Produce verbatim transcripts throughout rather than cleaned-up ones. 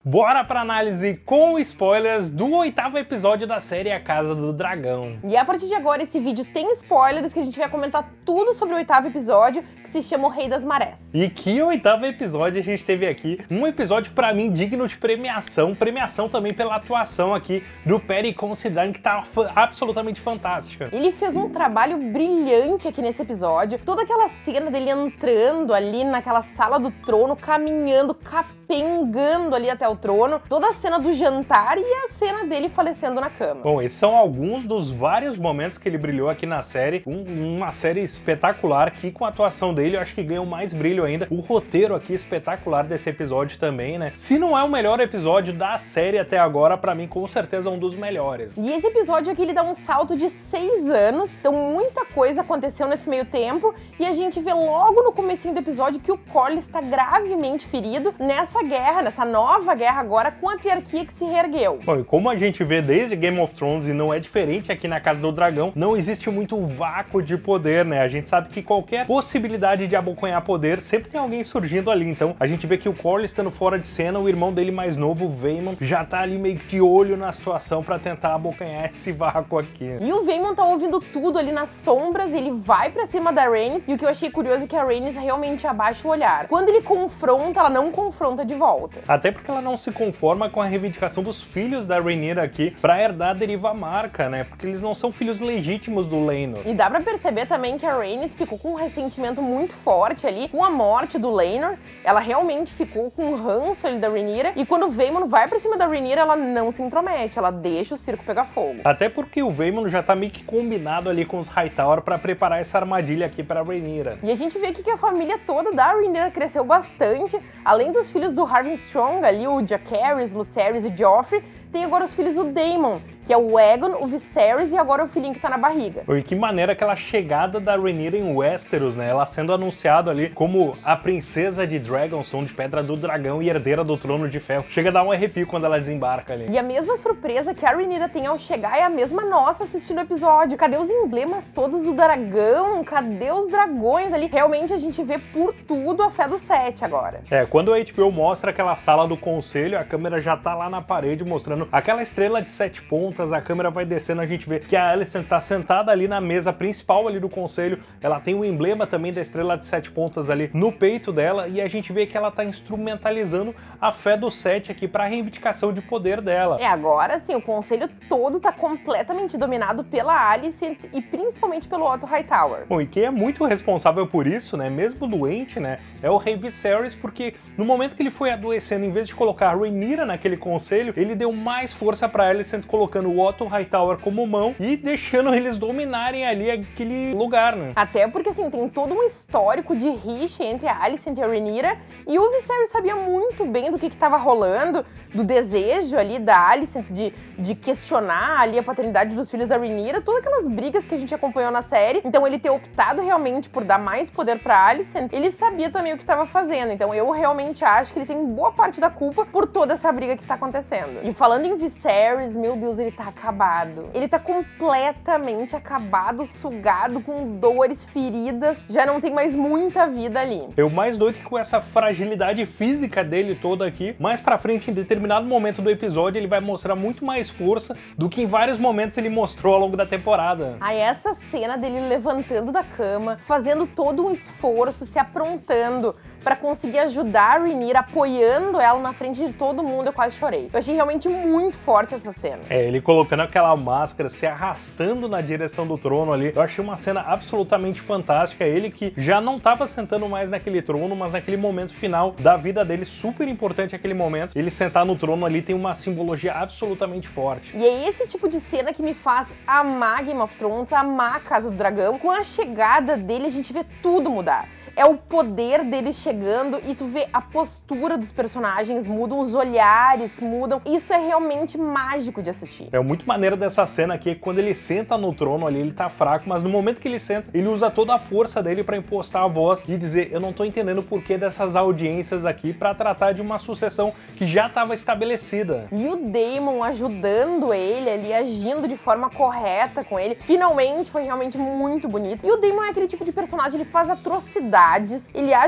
Bora pra análise com spoilers do oitavo episódio da série A Casa do Dragão. E a partir de agora esse vídeo tem spoilers que a gente vai comentar tudo sobre o oitavo episódio, que se chama O Rei das Marés. E que oitavo episódio a gente teve aqui, um episódio pra mim digno de premiação, premiação também pela atuação aqui do Paddy Considine, que tá absolutamente fantástica. Ele fez um trabalho brilhante aqui nesse episódio, toda aquela cena dele entrando ali naquela sala do trono, caminhando, capengando ali até o trono, toda a cena do jantar e a cena dele falecendo na cama. Bom, esses são alguns dos vários momentos que ele brilhou aqui na série, um, uma série espetacular que com a atuação dele eu acho que ganhou mais brilho ainda, o roteiro aqui espetacular desse episódio também, né? Se não é o melhor episódio da série até agora, pra mim com certeza é um dos melhores. E esse episódio aqui ele dá um salto de seis anos, então muita coisa aconteceu nesse meio tempo e a gente vê logo no comecinho do episódio que o Corlys está gravemente ferido nessa guerra, nessa nova guerra agora com a triarquia que se reergueu. Bom, e como a gente vê desde Game of Thrones e não é diferente aqui na Casa do Dragão, não existe muito vácuo de poder, né? A gente sabe que qualquer possibilidade de abocanhar poder, sempre tem alguém surgindo ali. Então a gente vê que o Corlys estando fora de cena, o irmão dele mais novo, o Vaemond, já tá ali meio de olho na situação pra tentar abocanhar esse vácuo aqui. E o Vaemond tá ouvindo tudo ali nas sombras, ele vai pra cima da Rhaenys, e o que eu achei curioso é que a Rhaenys realmente abaixa o olhar. Quando ele confronta, ela não confronta de volta. Até porque ela não se conforma com a reivindicação dos filhos da Rhaenyra aqui pra herdar a deriva marca, né? Porque eles não são filhos legítimos do Laenor. E dá pra perceber também que a Rhaenys ficou com um ressentimento muito forte ali com a morte do Laenor. Ela realmente ficou com um ranço ali da Rhaenyra, e quando o Vaemond vai pra cima da Rhaenyra, ela não se intromete, ela deixa o circo pegar fogo. Até porque o Vaemond já tá meio que combinado ali com os Hightower pra preparar essa armadilha aqui pra Rhaenyra. E a gente vê aqui que a família toda da Rhaenyra cresceu bastante, além dos filhos do Harwin Strong ali, o Jacaerys, Lucerys e Joffrey, tem agora os filhos do Daemon, que é o Aegon, o Viserys e agora o filhinho que tá na barriga. E que maneira aquela chegada da Rhaenyra em Westeros, né? Ela sendo anunciada ali como a princesa de Dragonstone, de Pedra do Dragão e herdeira do Trono de Ferro. Chega a dar um arrepio quando ela desembarca ali. E a mesma surpresa que a Rhaenyra tem ao chegar é a mesma nossa assistindo o episódio. Cadê os emblemas todos do dragão? Cadê os dragões ali? Realmente a gente vê por tudo a fé do Sete agora. É, quando a H B O mostra aquela sala do conselho, a câmera já tá lá na parede mostrando aquela estrela de sete pontas, a câmera vai descendo, a gente vê que a Alicent tá sentada ali na mesa principal ali do conselho, ela tem o emblema também da estrela de sete pontas ali no peito dela, e a gente vê que ela tá instrumentalizando a fé do Sete aqui pra reivindicação de poder dela. É, agora sim, o conselho todo tá completamente dominado pela Alicent e principalmente pelo Otto Hightower. Bom, e quem é muito responsável por isso, né, mesmo doente, né, é o Rei Viserys, porque no momento que ele foi adoecendo, em vez de colocar a Rhaenyra naquele conselho, ele deu mais força pra Alicent, colocando o Otto Hightower como mão e deixando eles dominarem ali aquele lugar, né? Até porque, assim, tem todo um histórico de rixa entre a Alicent e a Rhaenyra, e o Viserys sabia muito bem do que que tava rolando, do desejo ali da Alicent de, de questionar ali a paternidade dos filhos da Rhaenyra, todas aquelas brigas que a gente acompanhou na série. Então ele ter optado realmente por dar mais poder pra Alicent, ele sabia também o que tava fazendo. Então eu realmente acho que ele tem boa parte da culpa por toda essa briga que tá acontecendo. E falando em Viserys, meu Deus, ele tá acabado. Ele tá completamente acabado, sugado, com dores, feridas, já não tem mais muita vida ali. Eu mais doido que com essa fragilidade física dele toda aqui, mais pra frente, em determinado momento do episódio, ele vai mostrar muito mais força do que em vários momentos ele mostrou ao longo da temporada. Aí essa cena dele levantando da cama, fazendo todo um esforço, se aprontando pra conseguir ajudar a Rhaenyra, apoiando ela na frente de todo mundo, eu quase chorei. Eu achei realmente muito forte essa cena. É, ele colocando aquela máscara, se arrastando na direção do trono ali, eu achei uma cena absolutamente fantástica. Ele que já não tava sentando mais naquele trono, mas naquele momento final da vida dele, super importante aquele momento, ele sentar no trono ali tem uma simbologia absolutamente forte. E é esse tipo de cena que me faz amar Game of Thrones, amar a Casa do Dragão. Com a chegada dele, a gente vê tudo mudar. É o poder deles chegando e tu vê a postura dos personagens mudam, os olhares mudam. Isso é realmente mágico de assistir. É muito maneiro dessa cena aqui, quando ele senta no trono ali, ele tá fraco, mas no momento que ele senta, ele usa toda a força dele pra impostar a voz e dizer, eu não tô entendendo o porquê dessas audiências aqui pra tratar de uma sucessão que já estava estabelecida. E o Daemon ajudando ele ali, agindo de forma correta com ele, finalmente foi realmente muito bonito. E o Daemon é aquele tipo de personagem, ele faz atrocidades, ele age como um grande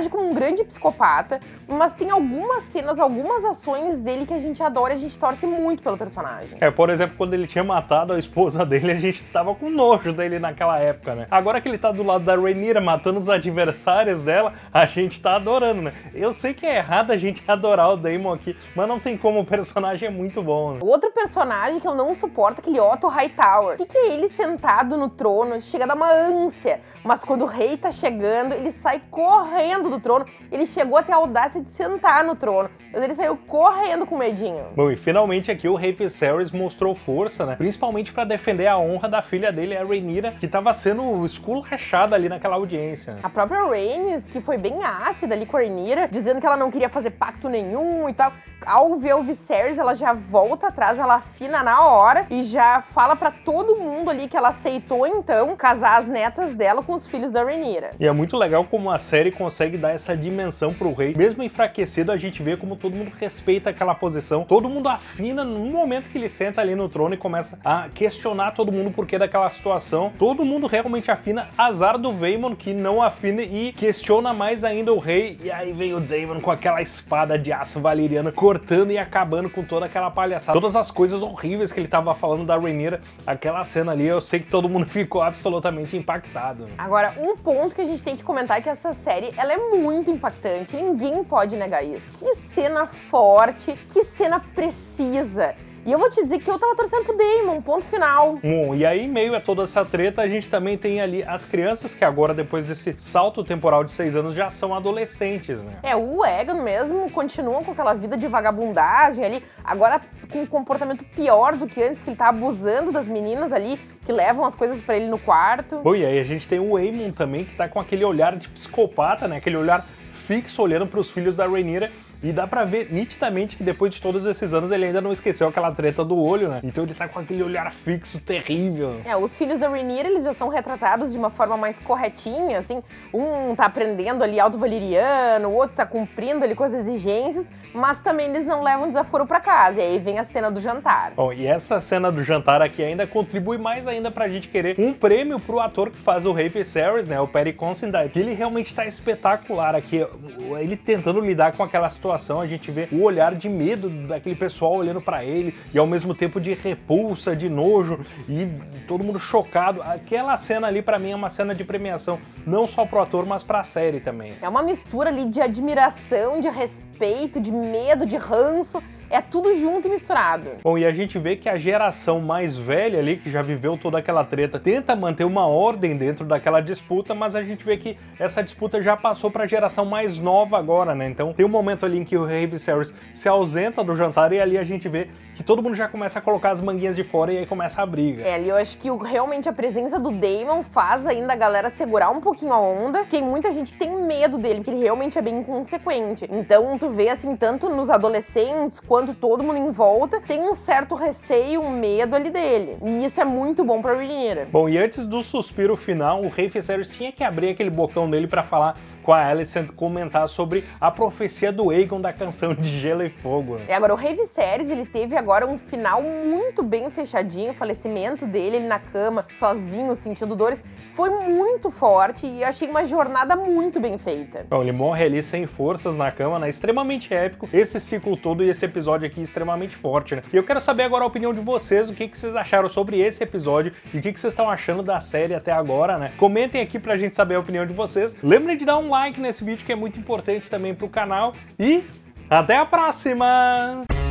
grande psicopata, mas tem algumas cenas, algumas ações dele que a gente adora e a gente torce muito pelo personagem. É, por exemplo, quando ele tinha matado a esposa dele, a gente tava com nojo dele naquela época, né? Agora que ele tá do lado da Rhaenyra, matando os adversários dela, a gente tá adorando, né? Eu sei que é errado a gente adorar o Daemon aqui, mas não tem como, o personagem é muito bom, né? Outro personagem que eu não suporto é aquele Otto Hightower. O que, que é ele sentado no trono? Chega a dar uma ânsia, mas quando o rei tá chegando, ele sai correndo do trono. Ele chegou a ter a audácia de sentar no trono, mas ele saiu correndo com medinho. Bom, e finalmente aqui o rei Viserys mostrou força, né? Principalmente pra defender a honra da filha dele, a Rhaenyra, que tava sendo esculachada ali naquela audiência. A própria Rhaenys, que foi bem ácida ali com a Rhaenyra, dizendo que ela não queria fazer pacto nenhum e tal. Ao ver o Viserys, ela já volta atrás, ela afina na hora e já fala pra todo mundo ali que ela aceitou, então, casar as netas dela com os filhos da Rhaenyra. E é muito legal como a série consegue dar essa dimensão pro rei. Mesmo enfraquecido, a gente vê como todo mundo respeita aquela posição. Todo mundo afina no momento que ele senta ali no trono e começa a questionar todo mundo por que daquela situação. Todo mundo realmente afina. Azar do Vaemon, que não afina e questiona mais ainda o rei. E aí vem o Daemon com aquela espada de aço valeriana, cortando e acabando com toda aquela palhaçada. Todas as coisas horríveis que ele tava falando da Rhaenyra, aquela cena ali, eu sei que todo mundo ficou absolutamente impactado. Agora, um ponto que a gente tem que comentar é que essa série, ela é muito impactante, ninguém pode negar isso. Que cena forte, que cena precisa. E eu vou te dizer que eu tava torcendo pro Daemon, ponto final. Bom, e aí, em meio a toda essa treta, a gente também tem ali as crianças que agora, depois desse salto temporal de seis anos, já são adolescentes, né? É, o Aegon mesmo continua com aquela vida de vagabundagem ali, agora com um comportamento pior do que antes, porque ele tá abusando das meninas ali, que levam as coisas pra ele no quarto. Bom, e aí a gente tem o Aemon também, que tá com aquele olhar de psicopata, né? Aquele olhar fixo, olhando pros filhos da Rhaenyra. E dá pra ver nitidamente que depois de todos esses anos ele ainda não esqueceu aquela treta do olho, né? Então ele tá com aquele olhar fixo terrível. É, os filhos da Rhaenyra, eles já são retratados de uma forma mais corretinha, assim. Um tá aprendendo ali alto valeriano, o outro tá cumprindo ali com as exigências, mas também eles não levam desaforo pra casa. E aí vem a cena do jantar. Bom, e essa cena do jantar aqui ainda contribui mais ainda pra gente querer um prêmio pro ator que faz o rei Viserys, né? O Paddy Considine. Que ele realmente tá espetacular aqui. Ele tentando lidar com aquela situação. A gente vê o olhar de medo daquele pessoal olhando pra ele e ao mesmo tempo de repulsa, de nojo e todo mundo chocado. Aquela cena ali pra mim é uma cena de premiação, não só pro ator, mas pra série também. É uma mistura ali de admiração, de respeito, de medo, de ranço. É tudo junto e misturado. Bom, e a gente vê que a geração mais velha ali, que já viveu toda aquela treta, tenta manter uma ordem dentro daquela disputa, mas a gente vê que essa disputa já passou para a geração mais nova agora, né? Então tem um momento ali em que o rei Viserys se ausenta do jantar e ali a gente vê que todo mundo já começa a colocar as manguinhas de fora e aí começa a briga. É, ali eu acho que o, realmente a presença do Daemon faz ainda a galera segurar um pouquinho a onda. Tem muita gente que tem medo dele, porque ele realmente é bem inconsequente. Então tu vê assim, tanto nos adolescentes quanto todo mundo em volta, tem um certo receio, um medo ali dele. E isso é muito bom pra Rhaenyra. Bom, e antes do suspiro final, o rei Viserys tinha que abrir aquele bocão dele pra falar com a Alicent, comentar sobre a profecia do Aegon da canção de Gelo e Fogo. Né? E agora, o rei Viserys, ele teve agora um final muito bem fechadinho, o falecimento dele, ele na cama, sozinho, sentindo dores, foi muito forte e achei uma jornada muito bem feita. Bom, ele morre ali sem forças na cama, né? Extremamente épico, esse ciclo todo e esse episódio aqui extremamente forte, né? E eu quero saber agora a opinião de vocês, o que, que vocês acharam sobre esse episódio e o que, que vocês estão achando da série até agora, né? Comentem aqui pra gente saber a opinião de vocês. Lembrem de dar um like nesse vídeo, que é muito importante também pro canal. E até a próxima!